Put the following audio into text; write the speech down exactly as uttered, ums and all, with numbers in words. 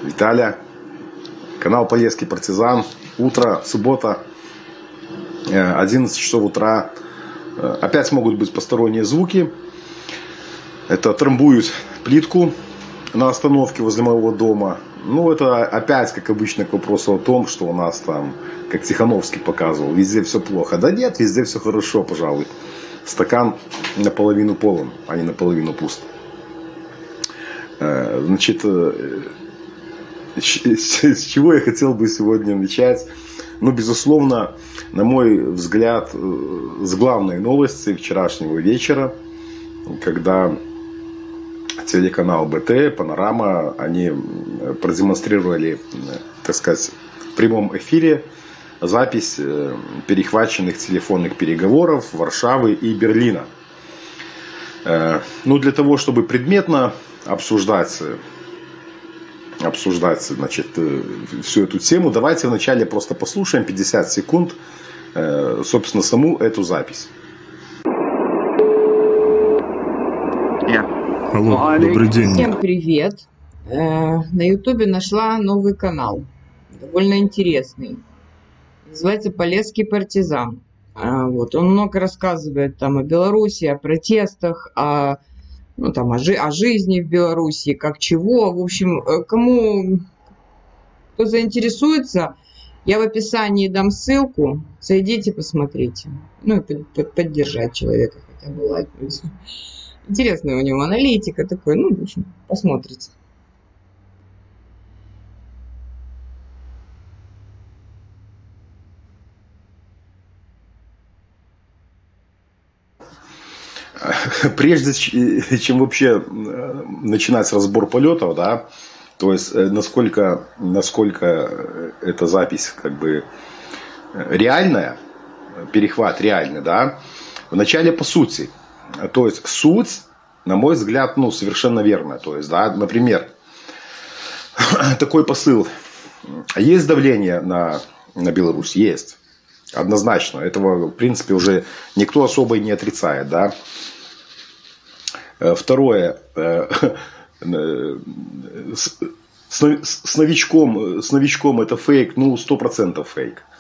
Виталя, канал Полесский партизан. Утро, суббота, одиннадцать часов утра. Опять могут быть посторонние звуки. Это трамбуют плитку на остановке возле моего дома. Ну, это опять, как обычно, к вопросу о том, что у нас там, как Тихановский показывал, везде все плохо. Да нет, везде все хорошо, пожалуй. Стакан наполовину полон, а не наполовину пуст. Значит, с чего я хотел бы сегодня начать? Ну, безусловно, на мой взгляд, с главной новости вчерашнего вечера, когда телеканал БТ, Панорама, они продемонстрировали, так сказать, в прямом эфире запись перехваченных телефонных переговоров Варшавы и Берлина. Ну, для того, чтобы предметно обсуждать, обсуждать, значит, всю эту тему, давайте вначале просто послушаем пятьдесят секунд, собственно, саму эту запись. Алло, добрый день. Всем привет. На ютубе нашла новый канал, довольно интересный. Называется Полесский партизан. Вот. Он много рассказывает там о Беларуси, о протестах, о, ну, там, о, жи о жизни в Беларуси, как чего. В общем, кому кто заинтересуется, я в описании дам ссылку. Зайдите, посмотрите. Ну и поддержать человека хотя бы лайкнуть. Интересная у него аналитика такой, ну, в общем, посмотрите. Прежде чем вообще начинать разбор полетов, да, то есть насколько, насколько эта запись как бы реальная, перехват реальный, да, вначале по сути. То есть суть, на мой взгляд, ну, совершенно верная. То есть, да, например, такой посыл. Есть давление на, на Беларусь? Есть. Однозначно. Этого, в принципе, уже никто особо и не отрицает. Да? Второе. С, с, новичком, с новичком это фейк, ну, сто процентов фейк.